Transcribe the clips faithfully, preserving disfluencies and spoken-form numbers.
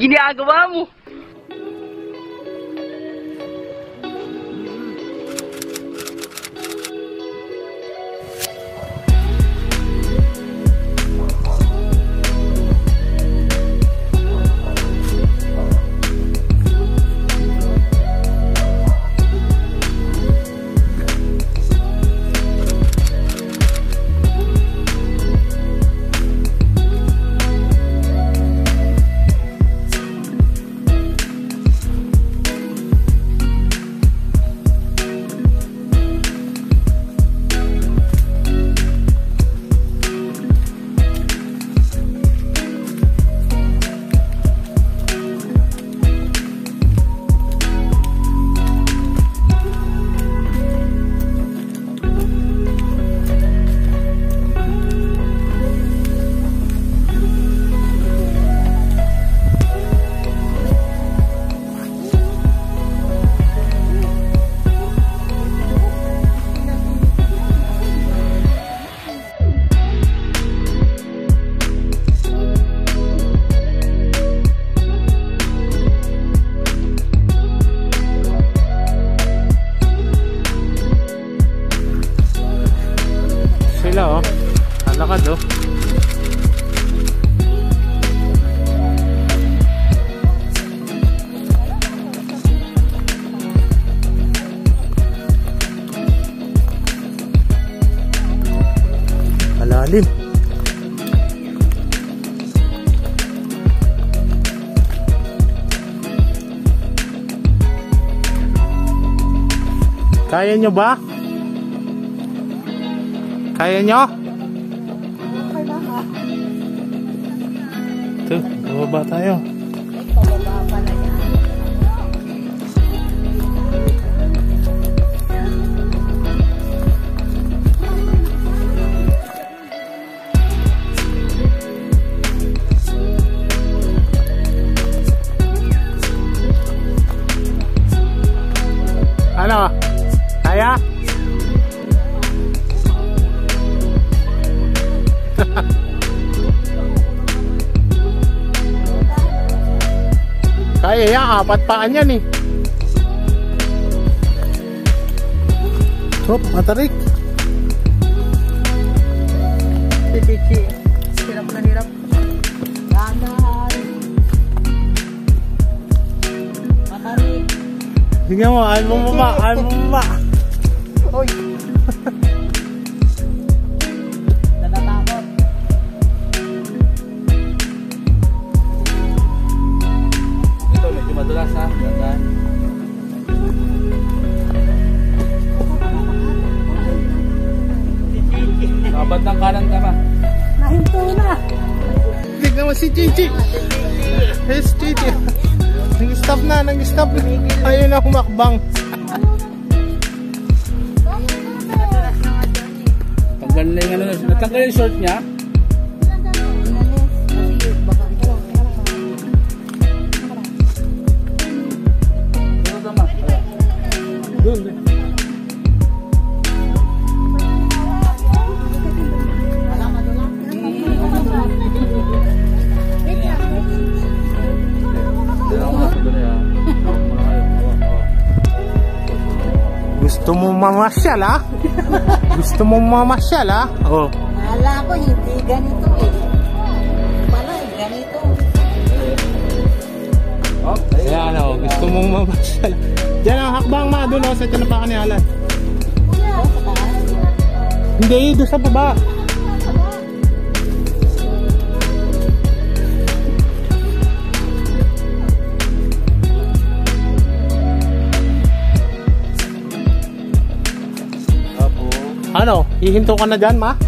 ginagawa mo? Oh, ang lakad oh. Malalim. Kaya nyo ba? Kaya nyo? Ito, bababa tayo. Pababa pala yan. Ano? Kaya? Kaya yan, apat paan yan eh. Hop, matarik. Pipichi. Hirap na hirap. Dahan-dahan. Matarik. Tingnan mo, ayaw mo mama, ayaw mo mama. Uy. Natatakot. Ito, medyo madulas ha. Gandaan. Kabat ng kanan ka ba? Nahinto na. Tignan mo si Chichi. Yes, Chichi. Nag-stop na, nag-stop na. Ayaw na humakbang. Tanggal na yung ano, natanggal yung short niya. Doon, doon. Gusto mo mamasyal ha? Gusto mo mamasyal ha? Oh. Akala ko hindi ganito eh. Pala eh, ganito. Ayan o, gusto mong mamasyal. Diyan ang hakbang ma, doon o, sa tinapakan ni Alan. Hindi, doon sa baba. Ano? Hihinto ka na dyan, ma?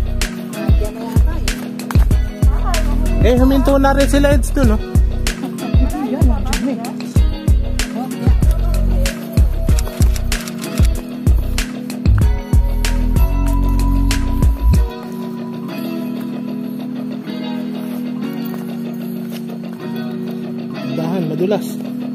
Eh, huminto na rin sila Eds dun, no? Dahan, madulas.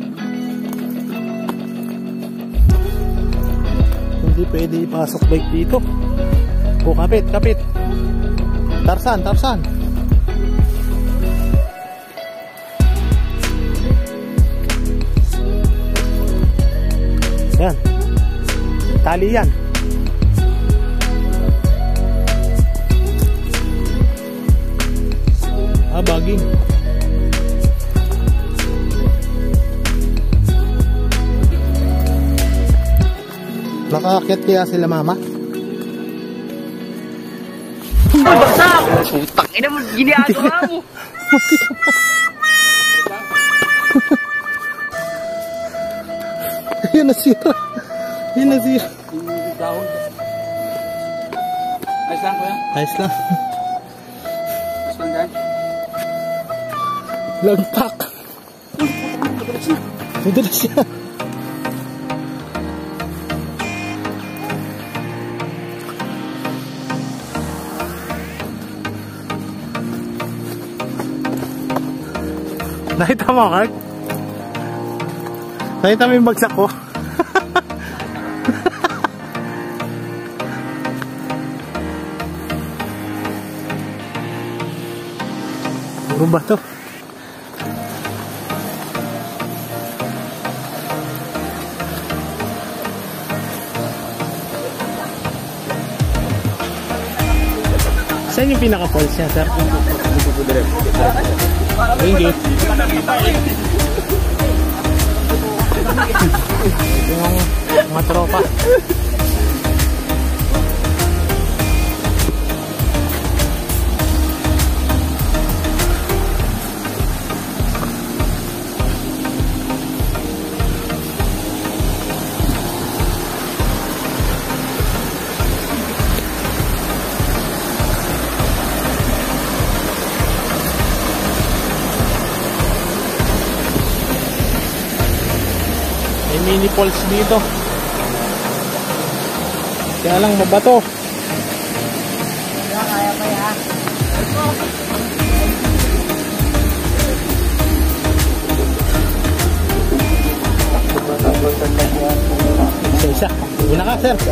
Hindi pwede ipasok bike dito. O, kapit, kapit. Tarsan, tarsan. Yan. Tali yan. Ah, baging. Nakakakit kaya sila mama? Bagsak! Putang ina mo, ginagawa mo! Yan nasira. Yan nasira. Yung dahon. Ayos lang kuya. Ayos lang. Ayos lang dyan. Lagpak. Madulas siya. Nakita mo, Kurt? Nakita mo yung bagsak ko? Puro ba to? Saan yung pinaka-falls niya, sir? Thank you. Ito yung mga tropa. May mini falls dito. Kaya lang mabato. Kaya kaya pa ya. Isa-isa. Una ka, sir.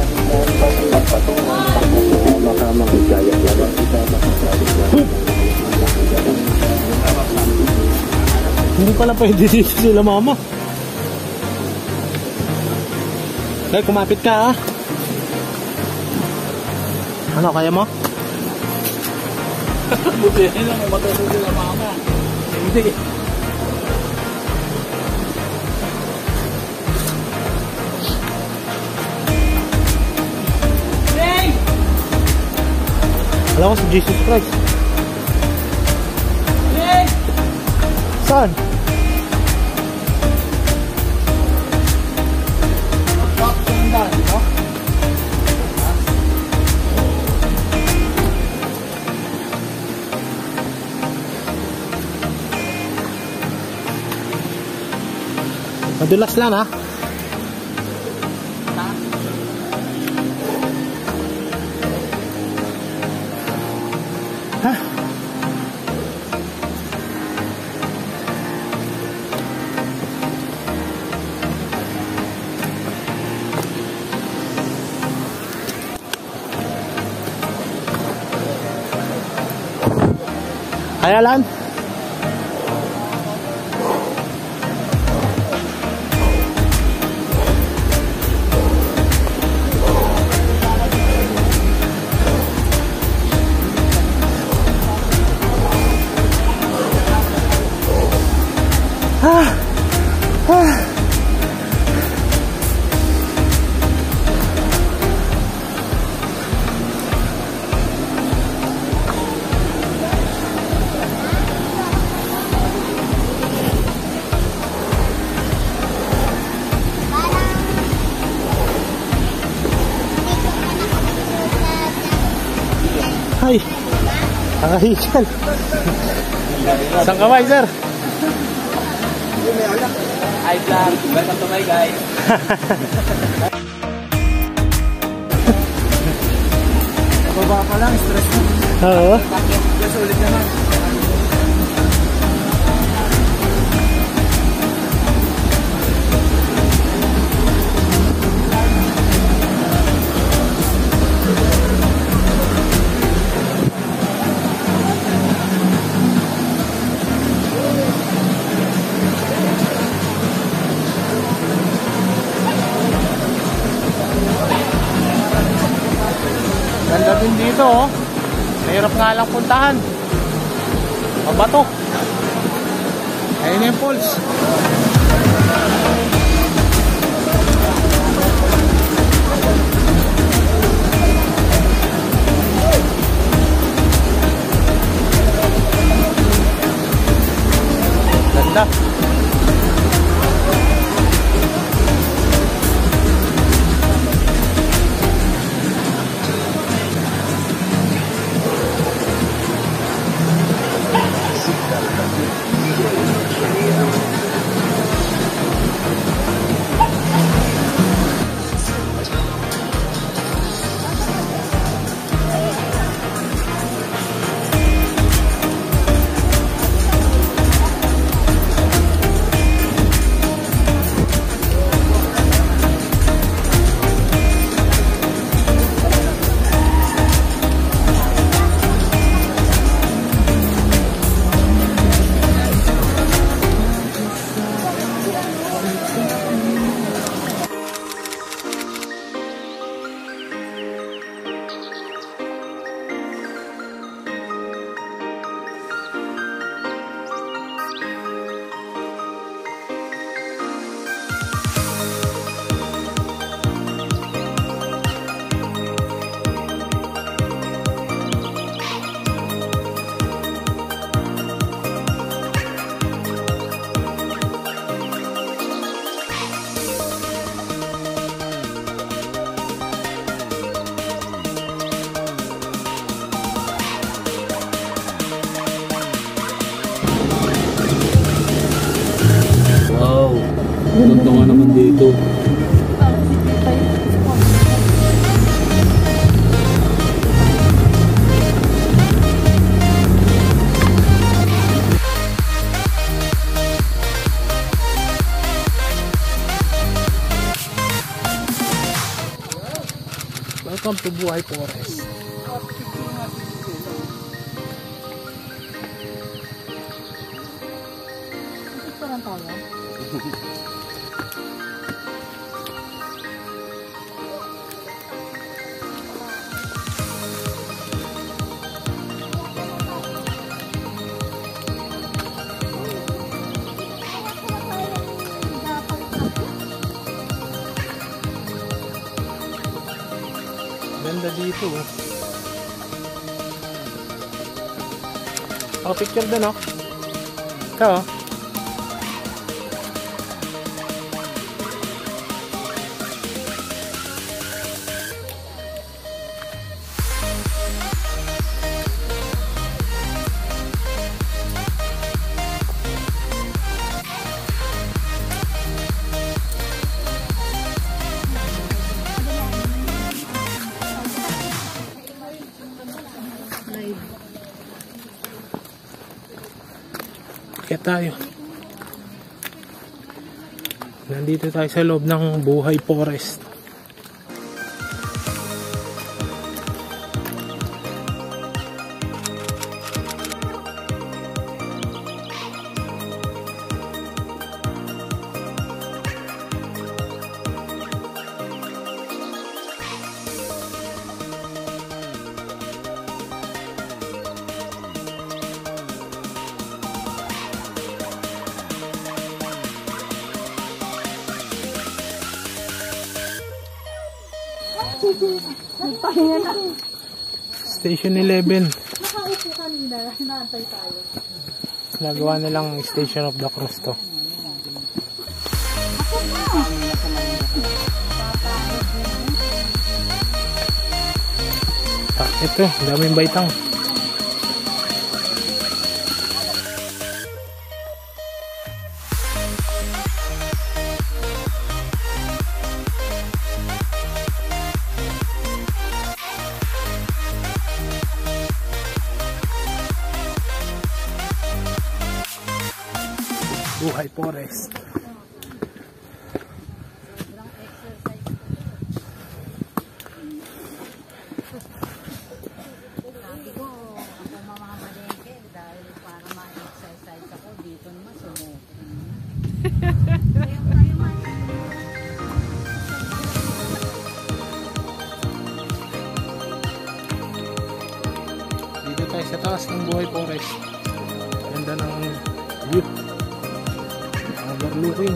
Hindi pala pwede dito sila mama. Kaya kumapit ka, ah. Ano, kaya mo? Buti yun lang, matulog sila mama. Hindi. Hey! Alam ko si Jesus Christ. Hey! Saan? Madulas lang, ha? Ha? Kaya lang? Ah, ah. Ay, nakahisan. Saan ka ba, sir? Hi vlog, welcome to my guys. Baba pa lang, stress mo. Oo. Stress ulit naman. Ganda din dito oh. Mahirap nga lang puntahan. Mabato. Ayun yung falls. Ganda. Ganda nga naman dito. Welcome to Buhay Forest. Parang tayo. Ganda dito oh. Oh, picture din oh. Ikaw oh. Kaya tayo. Nandito tayo sa loob ng Buhay Forest. Nagpahinga na. Station eleven. Nakaupo kanina. Hinaantay tayo. Nagawa nilang Station of the Cross to. Ah, ito, daming baitang. Buhay Forest. Sabi ko, ako mamamalengke dahil para ma-exercise ako dito naman sumuko. Kaya tayo man. tayo sa taas ng Buhay Forest. Ganda ng view. Overlooking.